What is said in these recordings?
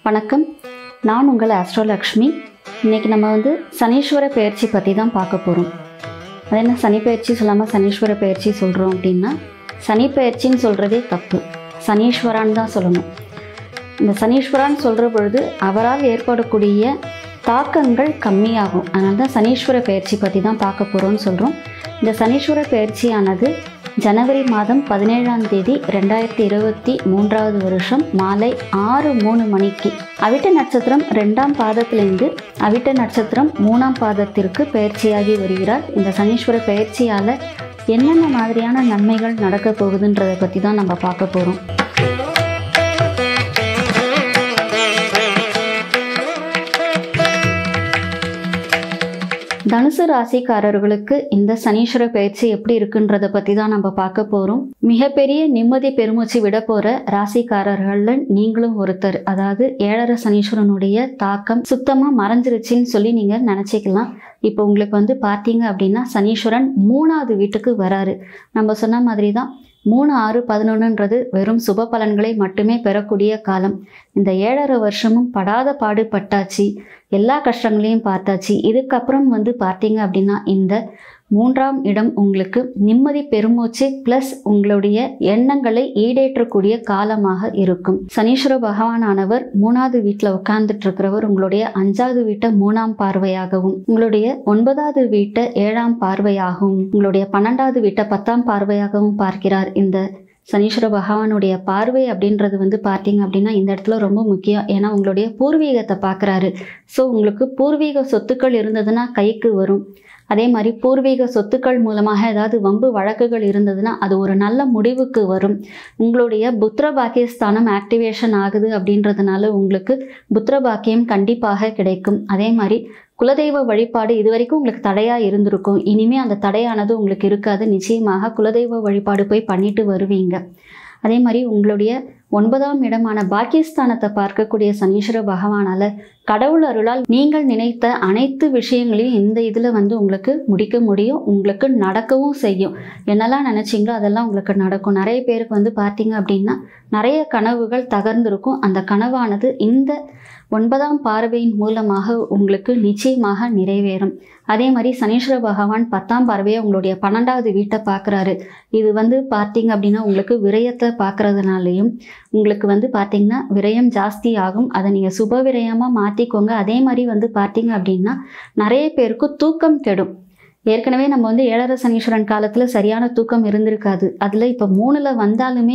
வணக்கம், நான் உங்கள் 𝗥𝘀𝘀. இன்றைக்கி நம்ம சனீஸ்வர பெயர்ச்சி பற்றி தான் பார்க்க போகிறோம். அது என்ன சனி பெயர்ச்சி சொல்லாமல் சனீஸ்வர பெயர்ச்சி சொல்கிறோம் அப்படின்னா, சனி பெயர்ச்சின்னு சொல்கிறதே தப்பு, சனீஸ்வரான்னு தான் சொல்லணும். இந்த சனீஸ்வரான்னு சொல்கிற பொழுது அவரால் ஏற்படக்கூடிய தாக்கங்கள் கம்மியாகும். அதனால தான் சனீஸ்வர பெயர்ச்சி பற்றி தான் பார்க்க போகிறோம்னு சொல்கிறோம். இந்த சனீஸ்வர பெயர்ச்சியானது ஜனவரி மாதம் 17ஆம் தேதி 2023 வருஷம் மாலை 6:03 மணிக்கு அவிட்ட நட்சத்திரம் 2ஆம் பாதத்திலிருந்து அவிட்ட நட்சத்திரம் 3ஆம் பாதத்திற்கு பெயர்ச்சியாகி வருகிறார். இந்த சனீஸ்வர பெயர்ச்சியால் என்னென்ன மாதிரியான நன்மைகள் நடக்க போகுதுன்றதை பற்றி தான் நம்ம பார்க்க போகிறோம். தனுசு ராசிக்காரர்களுக்கு இந்த சனீஸ்வர பெயர்ச்சி எப்படி இருக்குன்றதை பற்றி தான் நம்ம பார்க்க போகிறோம். மிகப்பெரிய நிம்மதி பெருமூச்சு விட போகிற ராசிக்காரர்களில் நீங்களும் ஒருத்தர். அதாவது 7.5 சனீஸ்வரனுடைய தாக்கம் சுத்தமாக மறைஞ்சிருச்சின்னு சொல்லி நீங்கள் நினச்சிக்கலாம். இப்போ உங்களுக்கு பார்த்தீங்க அப்படின்னா சனீஸ்வரன் 3ஆவது வீட்டுக்கு வராரு. நம்ம சொன்ன மாதிரி தான் 3, 6, 11ன்றது வெறும் சுப பலன்களை மட்டுமே பெறக்கூடிய காலம். இந்த 7.5 வருஷமும் படாத பாடுபட்டாச்சு, எல்லா கஷ்டங்களையும் பார்த்தாச்சு. இதுக்கப்புறம் பார்த்தீங்க அப்படின்னா இந்த 3ஆம் இடம் உங்களுக்கு நிம்மதி பெருமூச்சு ப்ளஸ் உங்களுடைய எண்ணங்களை ஈடேற்றக்கூடிய காலமாக இருக்கும். சனீஸ்வர பகவானானவர் 3ஆவது வீட்டில் உட்கார்ந்துட்டு இருக்கிறவர் உங்களுடைய 5ஆவது வீட்டை 3ஆம் பார்வையாகவும், உங்களுடைய 9ஆவது வீட்டை 7ஆம் பார்வையாகவும், உங்களுடைய 12ஆவது வீட்டை 10ஆம் பார்வையாகவும் பார்க்கிறார். இந்த சனீஸ்வர பகவானுடைய பார்வை அப்படின்றது பார்த்தீங்க அப்படின்னா இந்த இடத்துல ரொம்ப முக்கியம். ஏன்னா உங்களுடைய பூர்வீகத்தை பார்க்குறாரு. ஸோ உங்களுக்கு பூர்வீக சொத்துக்கள் இருந்ததுன்னா கைக்கு வரும். அதே மாதிரி பூர்வீக சொத்துக்கள் மூலமாக ஏதாவது வம்பு வழக்குகள் இருந்ததுன்னா அது ஒரு நல்ல முடிவுக்கு வரும். உங்களுடைய புத்திர பாக்கியஸ்தானம் ஆக்டிவேஷன் ஆகுது அப்படின்றதுனால உங்களுக்கு புத்திர பாக்கியம் கண்டிப்பாக கிடைக்கும். அதே மாதிரி குலதெய்வ வழிபாடு இது வரைக்கும் உங்களுக்கு தடையாக இருந்திருக்கும். இனிமேல் அந்த தடையானது உங்களுக்கு இருக்காது. நிச்சயமாக குலதெய்வ வழிபாடு போய் பண்ணிட்டு வருவீங்க. அதே மாதிரி உங்களுடைய 9ஆம் இடமான பாக்கியஸ்தானத்தை பார்க்கக்கூடிய சனீஸ்வர பகவானால் கடவுள் அருளால் நீங்கள் நினைத்த அனைத்து விஷயங்களையும் இந்த இதில் உங்களுக்கு முடிக்க முடியும். உங்களுக்கு நடக்கவும் செய்யும். என்னெல்லாம் நினச்சிங்களோ அதெல்லாம் உங்களுக்கு நடக்கும். நிறைய பேருக்கு பார்த்தீங்க அப்படின்னா நிறைய கனவுகள் தகர்ந்திருக்கும். அந்த கனவானது இந்த 9ஆம் பார்வையின் மூலமாக உங்களுக்கு நிச்சயமாக நிறைவேறும். அதே மாதிரி சனீஸ்வர பகவான் 10ஆம் பார்வையை உங்களுடைய 12ஆவது வீட்டை பார்க்குறாரு. இது பார்த்தீங்க அப்படின்னா உங்களுக்கு விரயத்தை பார்க்குறதுனாலையும் உங்களுக்கு பார்த்தீங்கன்னா விரயம் ஜாஸ்தி ஆகும். அதை நீங்கள் சுப விரயமாக மாற்றிக்கோங்க. அதே மாதிரி பார்த்தீங்க அப்படின்னா நிறைய பேருக்கு தூக்கம் கெடும். ஏற்கனவே நம்ம 7.5 சனீஸ்வரன் காலத்தில் சரியான தூக்கம் இருந்திருக்காது. அதில் இப்போ 3ல் வந்தாலுமே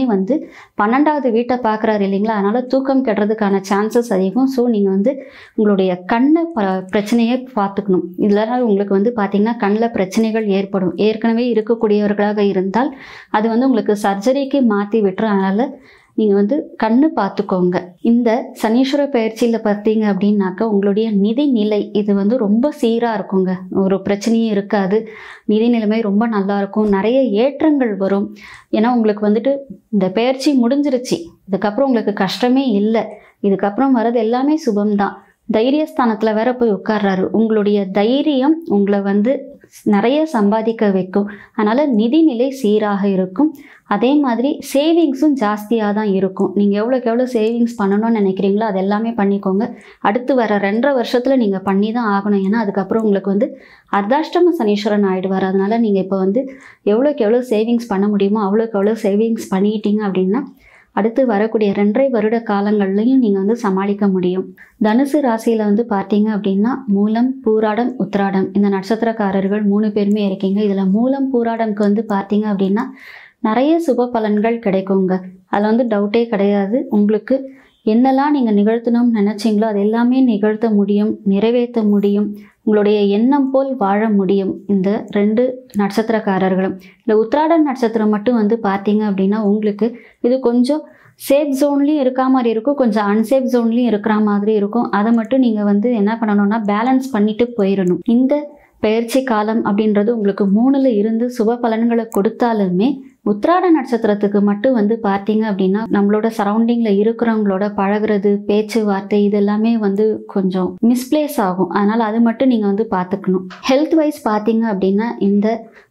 12ஆவது வீட்டை பார்க்குறாரு இல்லைங்களா, அதனால் தூக்கம் கெடுறதுக்கான சான்சஸ் அதிகம். ஸோ நீங்கள் உங்களுடைய கண்ணை பிரச்சனையை பார்த்துக்கணும். இதில் உங்களுக்கு பார்த்தீங்கன்னா கண்ணில் பிரச்சனைகள் ஏற்படும். ஏற்கனவே இருக்கக்கூடியவர்களாக இருந்தால் அது உங்களுக்கு சர்ஜரிக்கு மாற்றி விட்டுரும். அதனால் நீங்கள் கண்ணு பார்த்துக்கோங்க. இந்த சனீஸ்வர பயிற்சியில் பார்த்தீங்க அப்படின்னாக்கா உங்களுடைய நிதி நிலை இது ரொம்ப சீராக இருக்குங்க. ஒரு பிரச்சனையும் இருக்காது. நிதி நிலைமை ரொம்ப நல்லா இருக்கும். நிறைய ஏற்றங்கள் வரும். ஏன்னா உங்களுக்கு இந்த பயிற்சி முடிஞ்சிருச்சு. இதுக்கப்புறம் உங்களுக்கு கஷ்டமே இல்லை. இதுக்கப்புறம் வர்றது எல்லாமே சுபம்தான். தைரியஸ்தானத்தில் வேற போய் உட்கார்றாரு. உங்களுடைய தைரியம் உங்களை நிறைய சம்பாதிக்க வைக்கும். அதனால் நிதிநிலை சீராக இருக்கும். அதே மாதிரி சேவிங்ஸும் ஜாஸ்தியாக தான் இருக்கும். நீங்கள் எவ்வளோக்கு எவ்வளோ சேவிங்ஸ் பண்ணணும்னு நினைக்கிறீங்களோ அது எல்லாமே பண்ணிக்கோங்க. அடுத்து வர 2.5 வருஷத்தில் நீங்கள் பண்ணி தான் ஆகணும். ஏன்னா அதுக்கப்புறம் உங்களுக்கு அர்த்தாஷ்டம சனீஸ்வரன் ஆகிடுவார். அதனால் நீங்கள் இப்போ எவ்வளோக்கு எவ்வளோ சேவிங்ஸ் பண்ண முடியுமோ அவ்வளோக்கு எவ்வளோ சேவிங்ஸ் பண்ணிட்டீங்க அப்படின்னா அடுத்து வரக்கூடிய 2.5 வருட காலங்கள்லையும் நீங்கள் சமாளிக்க முடியும். தனுசு ராசியில் பார்த்தீங்க அப்படின்னா மூலம், பூராடம், உத்திராடம் இந்த நட்சத்திரக்காரர்கள் 3 பேருமே இருக்கீங்க. இதில் மூலம் பூராடம்க்கு பார்த்தீங்க அப்படின்னா நிறைய சுப பலன்கள் கிடைக்குங்க. அதில் டவுட்டே கிடையாது. உங்களுக்கு என்னெல்லாம் நீங்கள் நிகழ்த்தணும்னு நினச்சிங்களோ அது எல்லாமே நிகழ்த்த முடியும், நிறைவேற்ற முடியும். உங்களுடைய எண்ணம் போல் வாழ முடியும் இந்த 2 நட்சத்திரக்காரர்களும். இல்லை உத்திராடம் நட்சத்திரம் மட்டும் பார்த்தீங்க அப்படின்னா உங்களுக்கு இது கொஞ்சம் சேஃப் ஜோன்லேயும் இருக்கா மாதிரி இருக்கும், கொஞ்சம் அன்சேஃப் ஜோன்லேயும் இருக்கிற மாதிரி இருக்கும். அதை மட்டும் நீங்கள் என்ன பண்ணணும்னா பேலன்ஸ் பண்ணிட்டு போயிடணும். இந்த பெயர்ச்சி காலம் அப்படின்றது உங்களுக்கு 3ல் இருந்து சுப பலன்களை கொடுத்தாலுமே உத்திராட நட்சத்திரத்துக்கு மட்டும் பார்த்தீங்க அப்படின்னா நம்மளோட சரௌண்டிங்கில் இருக்கிறவங்களோட பழகிறது, பேச்சுவார்த்தை இது எல்லாமே கொஞ்சம் மிஸ்பிளேஸ் ஆகும். அதனால் அது மட்டும் நீங்கள் பார்த்துக்கணும். ஹெல்த் வைஸ் பார்த்தீங்க அப்படின்னா இந்த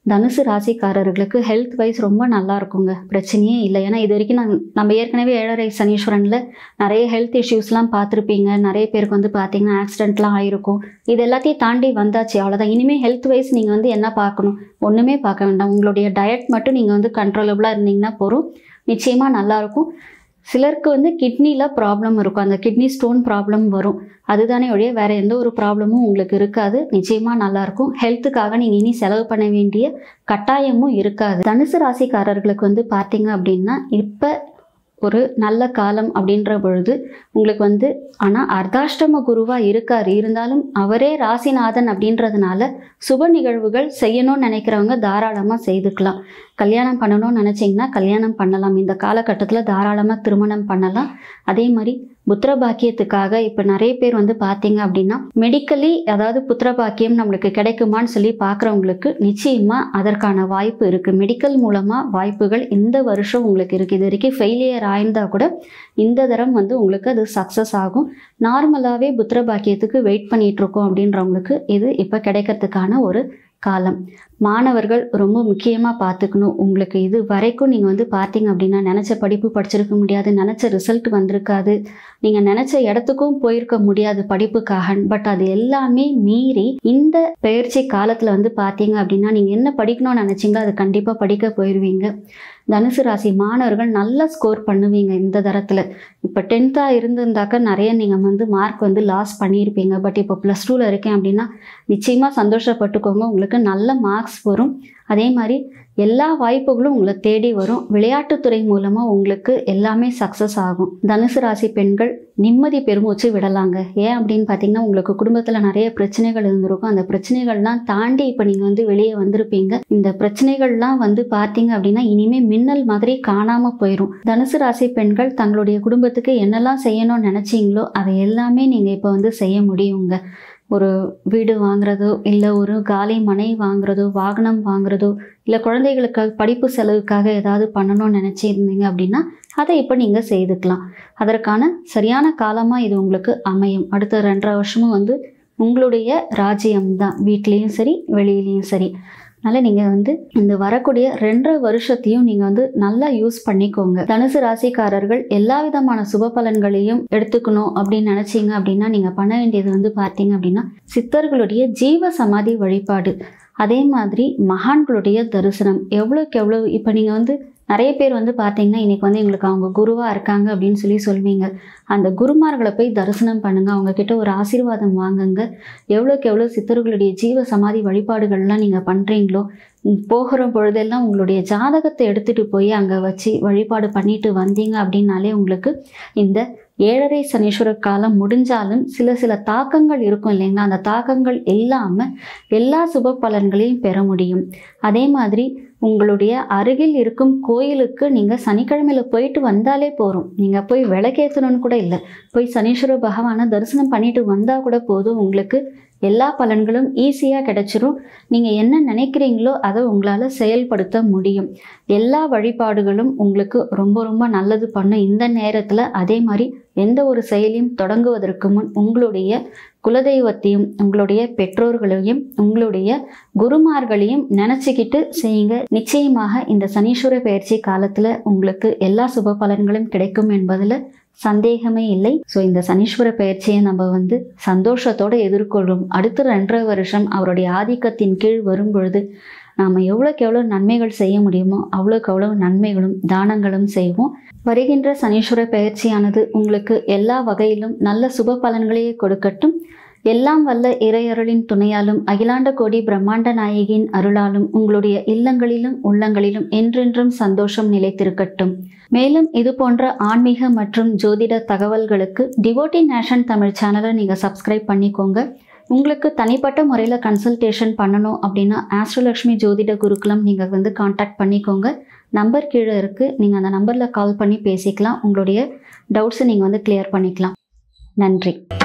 தனுசு ராசிக்காரர்களுக்கு ஹெல்த் வைஸ் ரொம்ப நல்லா இருக்குங்க, பிரச்சனையே இல்லை. ஏன்னா இது வரைக்கும் நம்ம ஏற்கனவே 7.5 சனீஸ்வரனில் நிறைய ஹெல்த் இஷ்யூஸ்லாம் பார்த்துருப்பீங்க. நிறைய பேருக்கு வந்து பார்த்தீங்கன்னா ஆக்சிடென்ட்லாம் ஆகிருக்கும். இது எல்லாத்தையும் தாண்டி வந்தாச்சு, அவ்வளோதான். இனிமேல் ஹெல்த் வைஸ் நீங்கள் வந்து என்ன பார்க்கணும், ஒன்றுமே பார்க்க வேண்டாம். உங்களுடைய டயட் மட்டும் நீங்கள் வந்து கண்ட்ரோலபுளாக இருந்தீங்கன்னா போதும், நிச்சயமாக நல்லாயிருக்கும். சிலருக்கு வந்து கிட்னியில் ப்ராப்ளம் இருக்கும், அந்த கிட்னி ஸ்டோன் ப்ராப்ளம் வரும். அதுதானே ஒழிய வேறு எந்த ஒரு ப்ராப்ளமும் உங்களுக்கு இருக்காது. நிச்சயமாக நல்லாயிருக்கும். ஹெல்த்துக்காக நீங்கள் இனி செலவு பண்ண வேண்டிய கட்டாயமும் இருக்காது. தனுசு ராசிக்காரர்களுக்கு வந்து பார்த்தீங்க அப்படின்னா இப்போ ஒரு நல்ல காலம் அப்படின்ற பொழுது உங்களுக்கு வந்து ஆனால் அர்த்தாஷ்டம குருவாக இருக்கார். இருந்தாலும் அவரே ராசிநாதன் அப்படின்றதுனால சுப நிகழ்வுகள் செய்யணும்னு நினைக்கிறவங்க தாராளமாக செய்துக்கலாம். கல்யாணம் பண்ணணும்னு நினச்சிங்கன்னா கல்யாணம் பண்ணலாம். இந்த காலகட்டத்தில் தாராளமாக திருமணம் பண்ணலாம். அதே மாதிரி புத்திர பாக்கியத்துக்காக இப்போ நிறைய பேர் வந்து பார்த்தீங்க அப்படின்னா மெடிக்கலி, அதாவது புத்திர பாக்கியம் நம்மளுக்கு கிடைக்குமான்னு சொல்லி பார்க்குறவங்களுக்கு நிச்சயமாக அதற்கான வாய்ப்பு இருக்குது. மெடிக்கல் மூலமாக வாய்ப்புகள் இந்த வருஷம் உங்களுக்கு இருக்குது. இது வரைக்கும் ஃபெயிலியர் ஆயிருந்தால் கூட இந்த தரம் வந்து உங்களுக்கு அது சக்ஸஸ் ஆகும். நார்மலாகவே புத்திர பாக்கியத்துக்கு வெயிட் பண்ணிகிட்ருக்கோம் அப்படின்றவங்களுக்கு இது இப்போ கிடைக்கிறதுக்கான ஒரு காலம். மாணவர்கள் ரொம்ப முக்கியமாக பார்த்துக்கணும். உங்களுக்கு இது வரைக்கும் நீங்கள் வந்து பார்த்தீங்க அப்படின்னா நினச்ச படிப்பு படிச்சிருக்க முடியாது, நினச்ச ரிசல்ட் வந்திருக்காது, நீங்கள் நினச்ச இடத்துக்கும் போயிருக்க முடியாது படிப்புக்காக. பட் அது எல்லாமே மீறி இந்த பயிற்சி காலத்தில் வந்து பார்த்தீங்க அப்படின்னா நீங்கள் என்ன படிக்கணும்னு நினச்சிங்களோ அது கண்டிப்பாக படிக்க போயிடுவீங்க. தனுசு ராசி மாணவர்கள் நல்லா ஸ்கோர் பண்ணுவீங்க இந்த தரத்தில். இப்போ 10th இருந்திருந்தாக்க நிறைய நீங்கள் வந்து மார்க் வந்து லாஸ் பண்ணியிருப்பீங்க. பட் இப்போ +2 இருக்கேன் அப்படின்னா நிச்சயமாக சந்தோஷப்பட்டுக்கோங்க, உங்களுக்கு நல்ல மார்க்ஸ் வரும். அதே மாதிரி எல்லா வாய்ப்புகளும் உங்களை தேடி வரும். விளையாட்டுத்துறை மூலமாக உங்களுக்கு எல்லாமே சக்ஸஸ் ஆகும். தனுசு ராசி பெண்கள் நிம்மதி பெருமூச்சு விடலாங்க. ஏன் அப்படின்னு பார்த்தீங்கன்னா உங்களுக்கு குடும்பத்தில் நிறைய பிரச்சனைகள் இருந்திருக்கும். அந்த பிரச்சனைகள்லாம் தாண்டி இப்போ நீங்கள் வந்து வெளியே வந்திருப்பீங்க. இந்த பிரச்சனைகள்லாம் வந்து பார்த்தீங்க அப்படின்னா இனிமேல் மின்னல் மாதிரி காணாமல் போயிடும். தனுசு ராசி பெண்கள் தங்களுடைய குடும்பத்துக்கு என்னெல்லாம் செய்யணும்னு நினச்சிங்களோ அதை எல்லாமே நீங்கள் இப்போ வந்து செய்ய முடியுங்க. ஒரு வீடு வாங்குறதோ, இல்லை ஒரு காலி மனை வாங்குறதோ, வாகனம் வாங்குறதோ, இல்லை குழந்தைகளுக்காக படிப்பு செலவுக்காக ஏதாவது பண்ணணும்னு நினச்சிருந்தீங்க அப்படின்னா அதை இப்போ நீங்கள் செய்துக்கலாம். அதற்கான சரியான காலமாக இது உங்களுக்கு அமையும். அடுத்த 2.5 வருஷமும் வந்து உங்களுடைய ராஜ்யம்தான், வீட்லேயும் சரி வெளியிலையும் சரி. அதனால் நீங்கள் வந்து இந்த வரக்கூடிய 2.5 வருஷத்தையும் நீங்கள் வந்து நல்லா யூஸ் பண்ணிக்கோங்க. தனுசு ராசிக்காரர்கள் எல்லா விதமான சுப பலன்களையும் எடுத்துக்கணும் அப்படின்னு நினச்சிங்க அப்படின்னா நீங்கள் பண்ண வேண்டியது வந்து பார்த்தீங்க அப்படின்னா சித்தர்களுடைய ஜீவ சமாதி வழிபாடு, அதே மாதிரி மகான்களுடைய தரிசனம். எவ்வளோக்கு எவ்வளோ இப்போ நீங்கள் வந்து நிறைய பேர் வந்து பார்த்தீங்கன்னா இன்றைக்கி வந்து எங்களுக்கு அவங்க குருவாக இருக்காங்க அப்படின்னு சொல்லி சொல்வீங்க. அந்த குருமார்களை போய் தரிசனம் பண்ணுங்கள், அவங்கக்கிட்ட ஒரு ஆசீர்வாதம் வாங்குங்க. எவ்வளோக்கு எவ்வளோ சித்தர்களுடைய ஜீவ சமாதி வழிபாடுகள்லாம் நீங்கள் பண்ணுறீங்களோ போகிற பொழுதெல்லாம் உங்களுடைய ஜாதகத்தை எடுத்துகிட்டு போய் அங்கே வச்சு வழிபாடு பண்ணிட்டு வந்தீங்க அப்படின்னாலே உங்களுக்கு இந்த 7.5 சனீஸ்வர காலம் முடிஞ்சாலும் சில தாக்கங்கள் இருக்கும் இல்லைங்களா, அந்த தாக்கங்கள் இல்லாமல் எல்லா சுப பலன்களையும் பெற முடியும். அதே மாதிரி உங்களுடைய அருகில் இருக்கும் கோயிலுக்கு நீங்கள் சனிக்கிழமையில் போயிட்டு வந்தாலே போதும். நீங்கள் போய் விளக்கேற்றணும்னு கூட இல்லை, போய் சனீஸ்வர பகவானை தரிசனம் பண்ணிட்டு வந்தால் கூட போதும். உங்களுக்கு எல்லா பலன்களும் ஈஸியாக கிடைச்சிரும். நீங்கள் என்ன நினைக்கிறீங்களோ அதை உங்களால் செயல்படுத்த முடியும். எல்லா வழிபாடுகளும் உங்களுக்கு ரொம்ப ரொம்ப நல்லது பண்ணும் இந்த நேரத்தில். அதே மாதிரி எந்த ஒரு செயலையும் தொடங்குவதற்கு முன் உங்களுடைய குலதெய்வத்தையும் உங்களுடைய பெற்றோர்களையும் உங்களுடைய குருமார்களையும் நினச்சிக்கிட்டு செய்யுங்க. நிச்சயமாக இந்த சனீஸ்வர பயிற்சி காலத்தில் உங்களுக்கு எல்லா சுப பலன்களும் கிடைக்கும் என்பதில் சந்தேகமே இல்லை. ஸோ இந்த சனீஸ்வர பயிற்சியை நம்ம வந்து சந்தோஷத்தோடு எதிர்கொள்ளும். அடுத்த 2.5 வருஷம் அவருடைய ஆதிக்கத்தின் கீழ் வரும் பொழுது நாம் எவ்வளோக்கு எவ்வளோ நன்மைகள் செய்ய முடியுமோ அவ்வளோக்கு அவ்வளோ நன்மைகளும் தானங்களும் செய்வோம். வருகின்ற சனீஸ்வர பயிற்சியானது உங்களுக்கு எல்லா வகையிலும் நல்ல சுப பலன்களையே கொடுக்கட்டும். எல்லாம் வல்ல இறையருளின் துணையாலும் அகிலாண்ட கோடி பிரம்மாண்ட நாயகியின் அருளாலும் உங்களுடைய இல்லங்களிலும் உள்ளங்களிலும் என்றென்றும் சந்தோஷம் நிலைத்திருக்கட்டும். மேலும் இது போன்ற ஆன்மீக மற்றும் ஜோதிட தகவல்களுக்கு டிவோட்டி நேஷன் தமிழ் சேனலை நீங்கள் சப்ஸ்கிரைப் பண்ணிக்கோங்க. உங்களுக்கு தனிப்பட்ட முறையில் கன்சல்டேஷன் பண்ணணும் அப்படின்னா ஆஸ்ட்ரோலக்ஷ்மி ஜோதிட குருகுலம் நீங்கள் வந்து காண்டாக்ட் பண்ணிக்கோங்க. நம்பர் கீழே இருக்குது, நீங்கள் அந்த நம்பரில் கால் பண்ணி பேசிக்கலாம். உங்களுடைய டவுட்ஸை நீங்கள் வந்து கிளியர் பண்ணிக்கலாம். நன்றி.